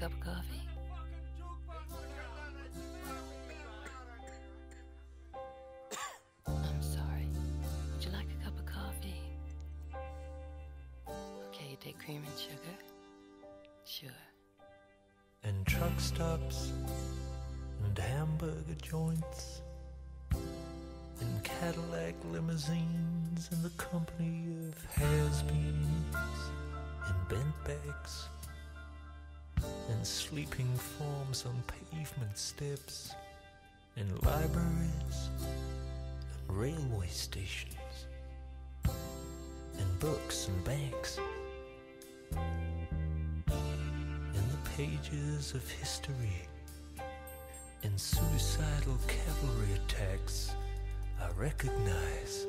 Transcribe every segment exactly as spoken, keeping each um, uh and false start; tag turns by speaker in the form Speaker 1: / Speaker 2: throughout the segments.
Speaker 1: cup of coffee? I'm sorry. Would you like a cup of coffee? Okay, you take cream and sugar? Sure.
Speaker 2: And truck stops and hamburger joints and Cadillac limousines in the company of has-beens and bent backs and sleeping forms on pavement steps and libraries and railway stations and books and banks and the pages of history and suicidal cavalry attacks I recognize.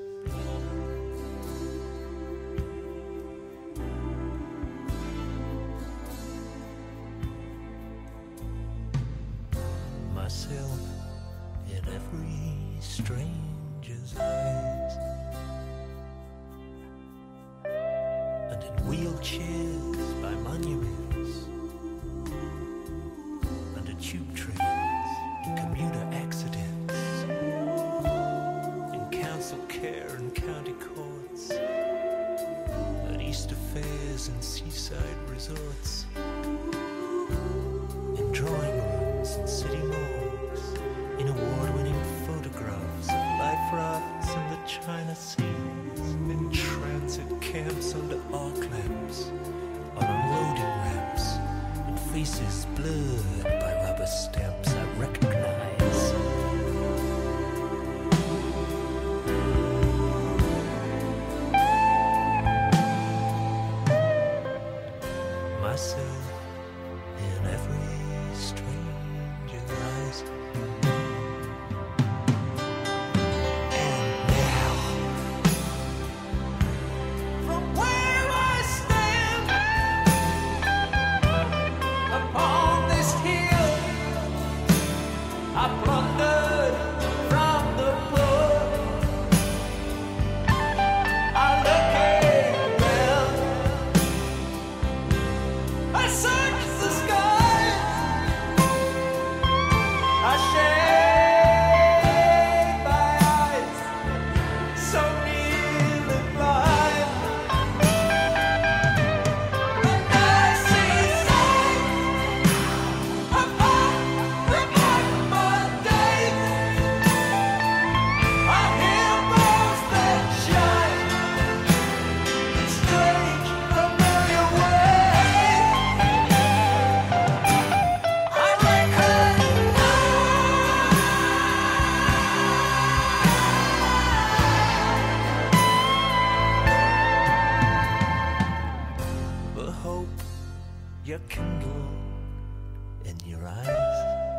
Speaker 2: Myself in every stranger's eyes, and in wheelchairs by monuments, under tube trains, commuter accidents, in council care and county courts, at Easter fairs and seaside resorts, in drawing rooms and city malls, in award-winning photographs of life rafts in the China Seas, in transit camps under arc lamps, on unloading ramps, and faces blurred by rubber stamps I recognize. Myself in every stranger's eyes. And now, from where I stand upon this hill, I plundered from the poor. I look around, I search the sky, I shade my eyes, so nearly blind, and I see signs of unremarkable days. I hear bells that shine in strange, familiar ways. I recognize the hope you kindle in your eyes.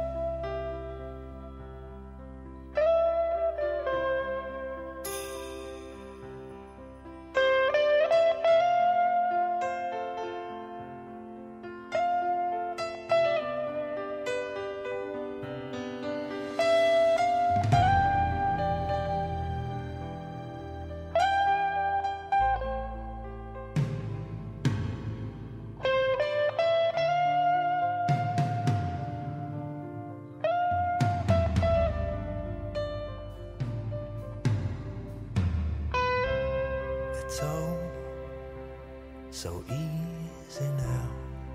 Speaker 2: It's all so easy now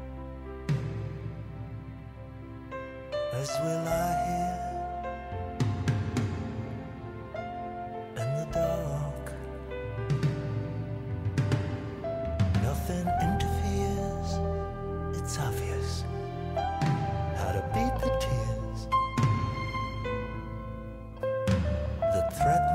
Speaker 2: as we lie here in the dark. Nothing interferes, it's obvious how to beat the tears that threaten